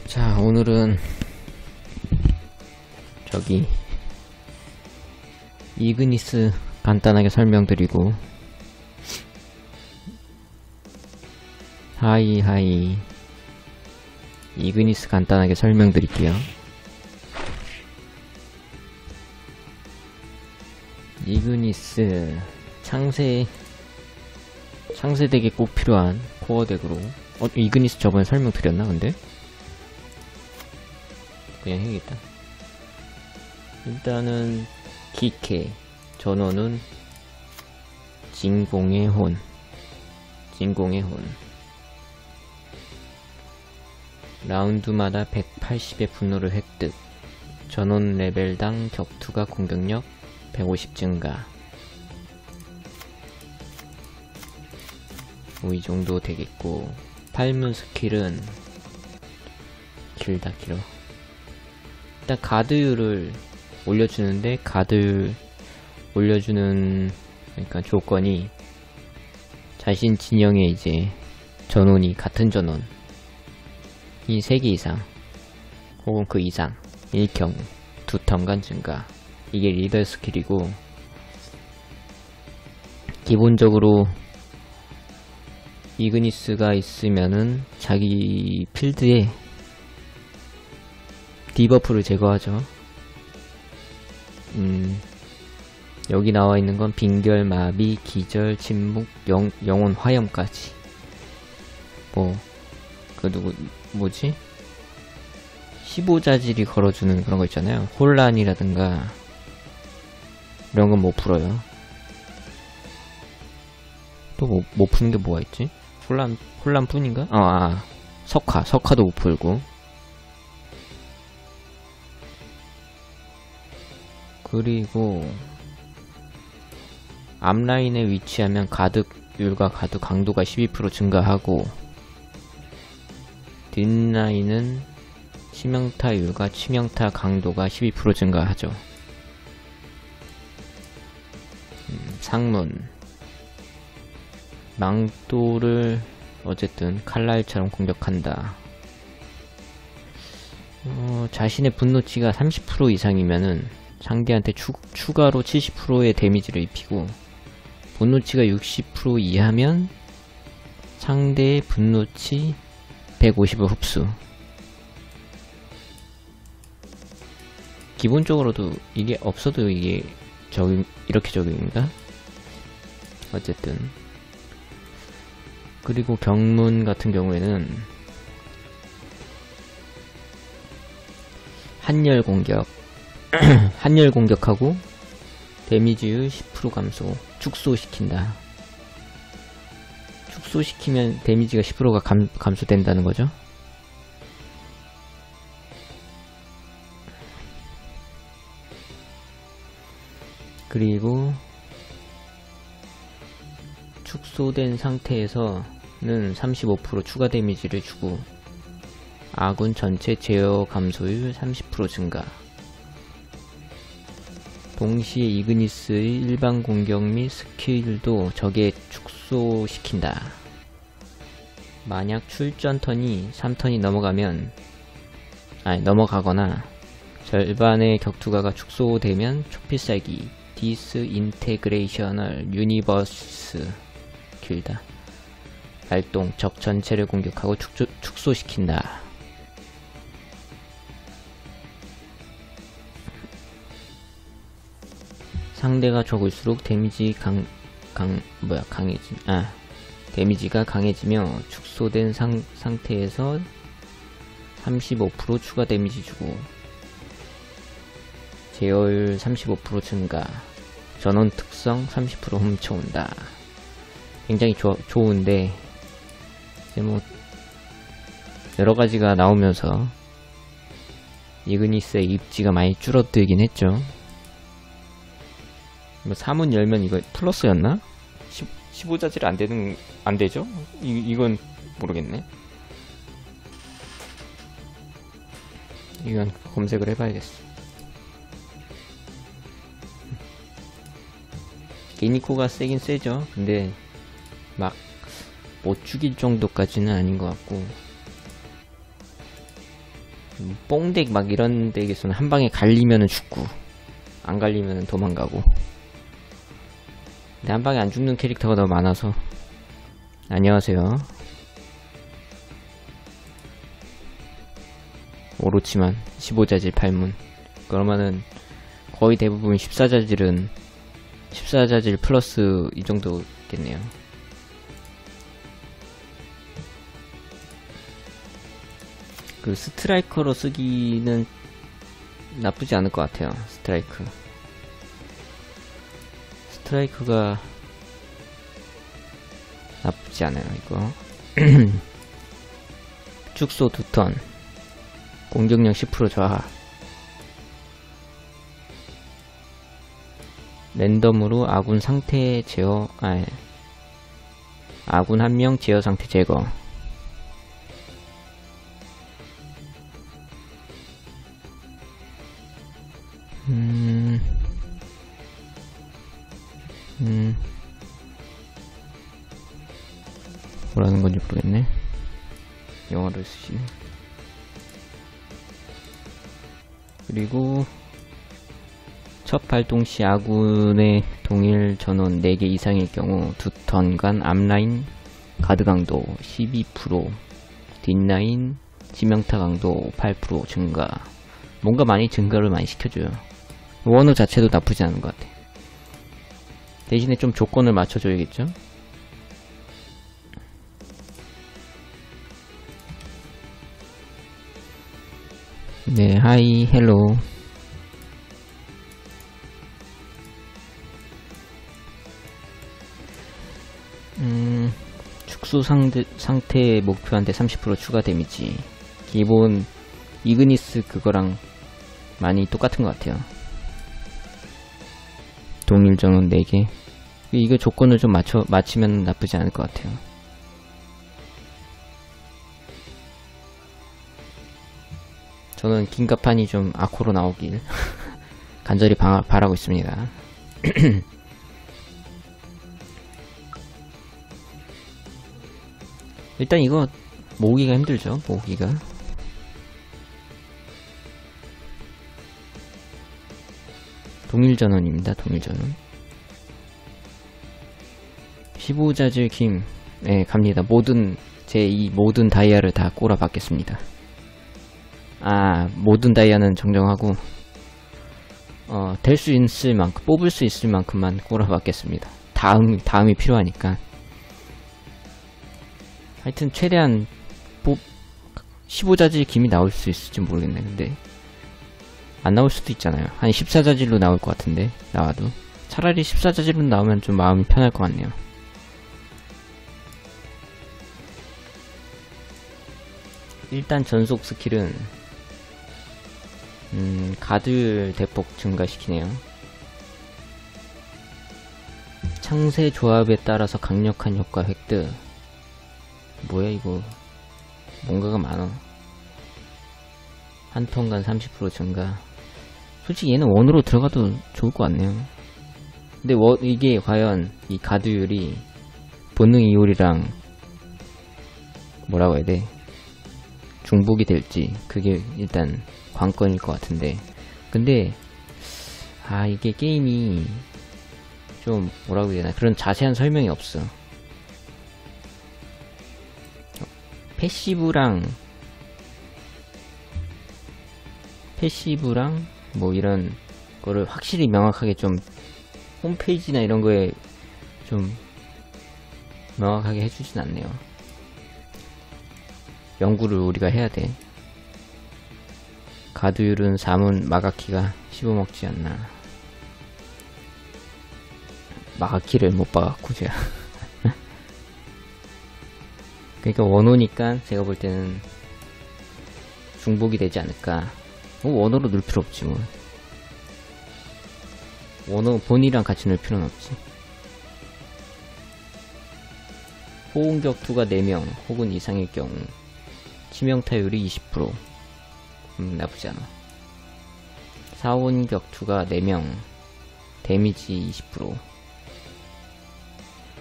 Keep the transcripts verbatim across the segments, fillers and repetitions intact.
자, 오늘은 저기 이그니스 간단하게 설명드리고, 하이 하이 이그니스 간단하게 설명드릴게요. 이그니스 창세 창세덱에 꼭 필요한 코어덱으로, 어, 이그니스 저번에 설명드렸나 근데? 그냥 해야겠다. 일단은 기케 전원은 진공의 혼 진공의 혼 라운드마다 백팔십의 분노를 획득. 전원 레벨당 격투가 공격력 백오십 증가. 뭐 이 정도 되겠고, 팔문 스킬은 길다 길어. 일단 가드율을 올려주는데, 가드 올려주는 그러니까 조건이 자신 진영의 이제 전원이 같은 전원 이 세 개 이상 혹은 그 이상 일 경우 두 턴간 증가. 이게 리더 스킬이고, 기본적으로 이그니스가 있으면은 자기 필드에 디버프를 제거하죠. 음, 여기 나와 있는 건 빈결, 마비, 기절, 침묵, 영, 영혼 화염까지. 뭐, 그 누구, 뭐지? 십오 자질이 걸어주는 그런 거 있잖아요. 혼란이라든가, 이런 건 못 풀어요. 또 뭐, 못 푸는 게 뭐가 있지? 혼란, 혼란 뿐인가? 아, 아, 석화, 석화도 못 풀고. 그리고 앞라인에 위치하면 가득율과 가득 강도가 십이 퍼센트 증가하고, 뒷라인은 치명타율과 치명타 강도가 십이 퍼센트 증가하죠. 음, 상문 망토를 어쨌든 칼날처럼 공격한다. 어, 자신의 분노치가 삼십 퍼센트 이상이면은 상대한테 추, 추가로 칠십 퍼센트의 데미지를 입히고, 분노치가 육십 퍼센트 이하면 상대의 분노치 백오십을 흡수. 기본적으로도 이게 없어도 이게 적용, 이렇게 적용인가? 어쨌든. 그리고 경문 같은 경우에는 한열 공격 한열 공격하고 데미지율 십 퍼센트 감소, 축소시킨다. 축소시키면 데미지가 십 퍼센트가 감, 감소된다는 거죠. 그리고 축소된 상태에서는 삼십오 퍼센트 추가 데미지를 주고, 아군 전체 제어 감소율 삼십 퍼센트 증가. 동시에 이그니스의 일반 공격 및 스킬도 적에 축소시킨다. 만약 출전 턴이 삼 턴이 넘어가면, 아니 넘어가거나 절반의 격투가가 축소되면 초필살기 디스인테그레이셔널 유니버스 길다 발동, 적 전체를 공격하고 축소, 축소시킨다. 상대가 적을수록 데미지 강, 강, 뭐야, 강해지, 아, 데미지가 강해지며 축소된 상, 상태에서 삼십오 퍼센트 추가 데미지 주고, 제어율 삼십오 퍼센트 증가, 전원 특성 삼십 퍼센트 훔쳐온다. 굉장히 조, 좋은데, 이제 뭐, 여러가지가 나오면서, 이그니스의 입지가 많이 줄어들긴 했죠. 뭐 사문 열면 이거 플러스였나? 십오 자질 안 되는, 안 되죠? 이, 이건 모르겠네. 이건 검색을 해봐야겠어. 게니코가 세긴 세죠. 근데 막 못 죽일 정도까지는 아닌 것 같고, 뽕덱 막 이런 덱에서는 한 방에 갈리면은 죽고 안 갈리면은 도망가고. 근데 한 방에 안 죽는 캐릭터가 너무 많아서. 안녕하세요. 오로치만 십오 자질 팔 문. 그러면은 거의 대부분 십사 자질은 십사 자질 플러스 이 정도 있겠네요. 그 스트라이커로 쓰기는 나쁘지 않을 것 같아요. 스트라이크 스트라이크가 나쁘지 않아요. 이거 축소 두 턴, 공격력 십 퍼센트 저하, 랜덤으로 아군 상태 제어, 아, 아군 한 명 제어 상태 제거. 음, 음, 뭐라는 건지 모르겠네. 영어를 쓰시네. 그리고 첫 발동 시 아군의 동일 전원 네 개 이상일 경우 두 턴간 앞라인 가드 강도 십이 퍼센트, 뒷라인 치명타 강도 팔 퍼센트 증가. 뭔가 많이 증가를 많이 시켜줘요. 원호 자체도 나쁘지 않은 것 같아. 대신에 좀 조건을 맞춰줘야겠죠? 네, 하이, 헬로. 음, 축소 상대, 상태 목표한테 삼십 퍼센트 추가 데미지. 기본 이그니스 그거랑 많이 똑같은 것 같아요. 동일 전원 네 개. 이거 조건을 좀 맞춰, 맞추면 나쁘지 않을 것 같아요. 저는 긴가판이 좀 아코로 나오길 간절히 바, 바라고 있습니다. 일단 이거 모으기가 힘들죠. 모으기가. 동일전원입니다. 동일전원. 십오 자질 김. 네, 갑니다. 모든 제 이 모든 다이아를 다 꼬라 받겠습니다. 아, 모든 다이아는 정정하고 어, 될 수 있을 만큼, 뽑을 수 있을 만큼만 꼬라 받겠습니다. 다음, 다음이 필요하니까. 하여튼 최대한 뽑 십오 자질 김이 나올 수 있을지 모르겠네. 근데 안 나올 수도 있잖아요. 한 십사 자질로 나올 것 같은데, 나와도. 차라리 십사 자질로 나오면 좀 마음이 편할 것 같네요. 일단 전속 스킬은 음, 가드 대폭 증가시키네요. 창세 조합에 따라서 강력한 효과 획득. 뭐야 이거, 뭔가가 많아. 한 턴간 삼십 퍼센트 증가. 솔직히 얘는 원으로 들어가도 좋을 것 같네요. 근데 원, 이게 과연 이 가드율이 본능 이올이랑 뭐라고 해야 돼, 중복이 될지, 그게 일단 관건일 것 같은데. 근데 아, 이게 게임이 좀 뭐라고 해야 되나, 그런 자세한 설명이 없어. 패시브랑 패시브랑 뭐 이런 거를 확실히 명확하게 좀 홈페이지나 이런 거에 좀 명확하게 해주진 않네요. 연구를 우리가 해야 돼. 가드율은 사 문 마가키가 씹어먹지 않나. 마가키를 못 봐갖고 제가. 그러니까 원호니까 제가 볼 때는 중복이 되지 않을까. 뭐 원호로 넣을 필요 없지 뭐. 원호 본이랑 같이 넣을 필요는 없지. 호응 격투가 네 명 혹은 이상일 경우 치명타율이 이십 퍼센트. 음, 나쁘지 않아. 사원 격투가 네 명 데미지 이십 퍼센트.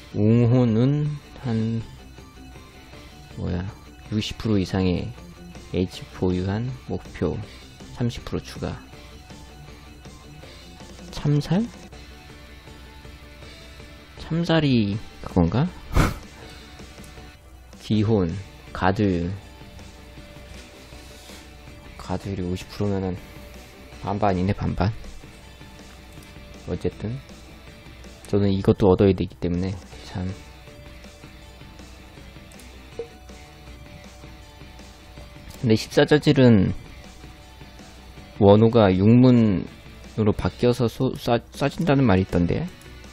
웅호는 한 뭐야 육십 퍼센트 이상의 H 보유한 목표 삼십 퍼센트 추가. 참살? 참살이 그건가? 기혼, 가드. 가드율이 오십 퍼센트면은 반반이네, 반반. 어쨌든 저는 이것도 얻어야 되기 때문에 참 근데 십사자질은 원호가 육문으로 바뀌어서 소, 쏴, 쏴진다는 말이 있던데.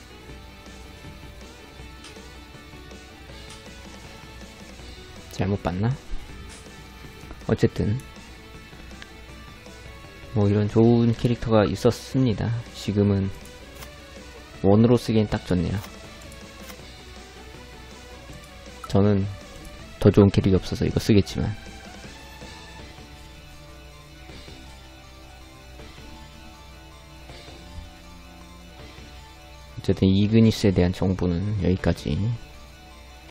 잘못 봤나? 어쨌든 뭐 이런 좋은 캐릭터가 있었습니다. 지금은 원으로 쓰기엔 딱 좋네요. 저는 더 좋은 캐릭이 없어서 이거 쓰겠지만 어쨌든 이그니스에 대한 정보는 여기까지.